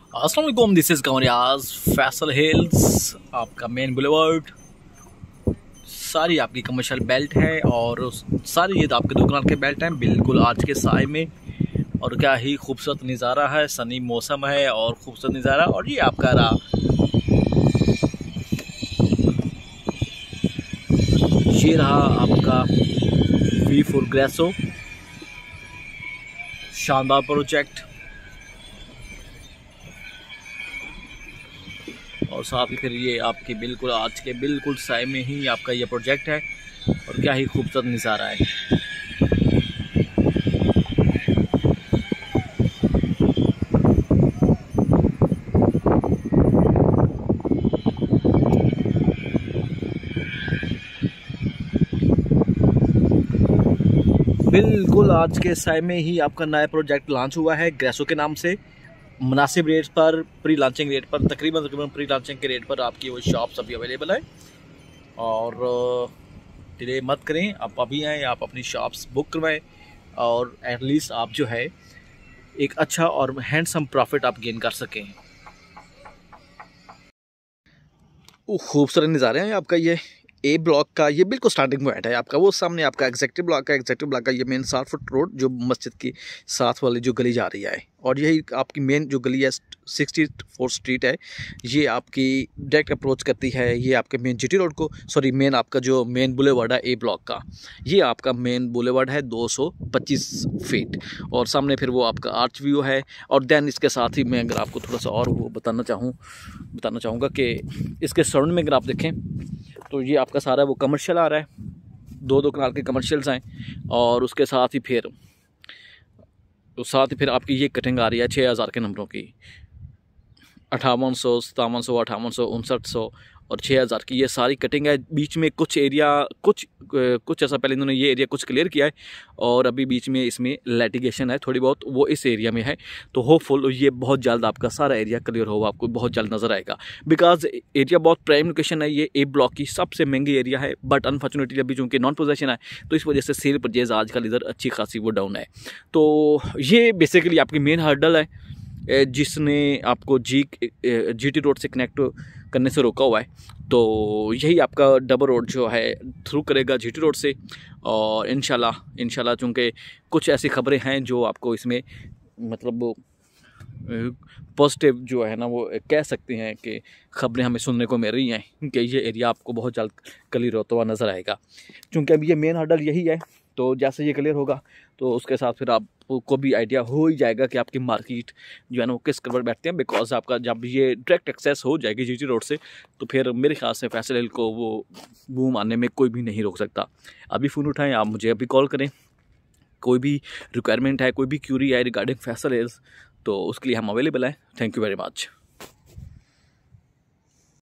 अस्सलाम वालेकुम, this is कमरियाज फैसल हिल्स, आपका मेन बुलेवर्ड। सारी आपकी कमर्शियल बेल्ट है और सारी ये आपके दुकान के बेल्ट हैं बिल्कुल आज के साय में। और क्या ही खूबसूरत नज़ारा है, सनी मौसम है और खूबसूरत नज़ारा। और ये आपका रहा, ये रहा आपका V4 ग्रेसो, शानदार प्रोजेक्ट। और साथ ही फिर ये आपके बिल्कुल आज के बिल्कुल साय में ही आपका ये प्रोजेक्ट है। और क्या ही खूबसूरत नज़ारा है। बिल्कुल आज के साय में ही आपका नया प्रोजेक्ट लॉन्च हुआ है ग्रेसो के नाम से। मुनासिब रेट पर, प्री लॉन्चिंग रेट पर, तकरीबन प्री लॉन्चिंग के रेट पर आपकी वो शॉप्स अभी अवेलेबल है। और डिले मत करें, आप अभी आएँ, आप अपनी शॉप्स बुक करवाएं और एटलीस्ट आप जो है एक अच्छा और हैंडसम प्रॉफिट आप गेन कर सकें। खूबसूरत नज़ारे हैं आपका ये ए ब्लॉक का। ये बिल्कुल स्टार्टिंग पॉइंट है आपका, वो सामने आपका एग्जेक्टिव ब्लॉक का ये मेन 7 फुट रोड जो मस्जिद की साथ वाली जो गली जा रही है। और यही आपकी मेन जो गली है 64 स्ट्रीट है, ये आपकी डायरेक्ट अप्रोच करती है ये आपके मेन जीटी रोड को, सॉरी मेन आपका जो मेन बुलेवर्ड है ए ब्लॉक का, ये आपका मेन बुलेवर्ड है 225 फीट। और सामने फिर वो आपका आर्च व्यू है। और देन इसके साथ ही मैं अगर आपको थोड़ा सा और वो बताना चाहूँगा कि इसके सराउंड में अगर आप देखें तो ये आपका सारा वो कमर्शियल आ रहा है, दो कनाल के कमर्शियल्स हैं। और उसके साथ ही फिर आपकी ये कटिंग आ रही है 6000 के नंबरों की, 5800, 5700, 5800, 5900 और 6000 की ये सारी कटिंग है। बीच में कुछ एरिया कुछ ऐसा पहले इन्होंने ये एरिया कुछ क्लियर किया है और अभी बीच में इसमें लिटिगेशन है थोड़ी बहुत, वो इस एरिया में है। तो होपफुल ये बहुत जल्द आपका सारा एरिया क्लियर होगा, आपको बहुत जल्द नज़र आएगा। बिकॉज एरिया बहुत प्राइम लोकेशन है, ये ए ब्लॉक की सबसे महंगी एरिया है। बट अनफॉर्चुनेटली अभी चूँकि नॉन पोजेशन है तो इस वजह से सेल परचेज आजकल इधर अच्छी खासी वो डाउन है। तो ये बेसिकली आपकी मेन हर्डल है जिसने आपको जीटी रोड से कनेक्ट करने से रोका हुआ है। तो यही आपका डबल रोड जो है थ्रू करेगा जीटी रोड से। और इंशाल्लाह चूँकि कुछ ऐसी खबरें हैं जो आपको इसमें मतलब पॉजिटिव जो है ना वो कह सकते हैं कि खबरें हमें सुनने को मिल रही हैं कि ये एरिया आपको बहुत जल्द क्लियर होता हुआ नज़र आएगा। क्योंकि अब ये मेन हर्डल यही है, तो जैसे ये क्लियर होगा तो उसके साथ फिर आपको भी आइडिया हो ही जाएगा कि आपकी मार्केट जो है ना वो किस कलर बैठते हैं। बिकॉज आपका जब ये डायरेक्ट एक्सेस हो जाएगी जीटी रोड से तो फिर मेरे ख्याल से फैसल हिल को वो बूम आने में कोई भी नहीं रोक सकता। अभी फ़ोन उठाएं, आप मुझे अभी कॉल करें, कोई भी रिक्वायरमेंट है, कोई भी क्यूरी है रिगार्डिंग फैसल हिल्स, तो उसके लिए हम अवेलेबल हैं। Thank you very much.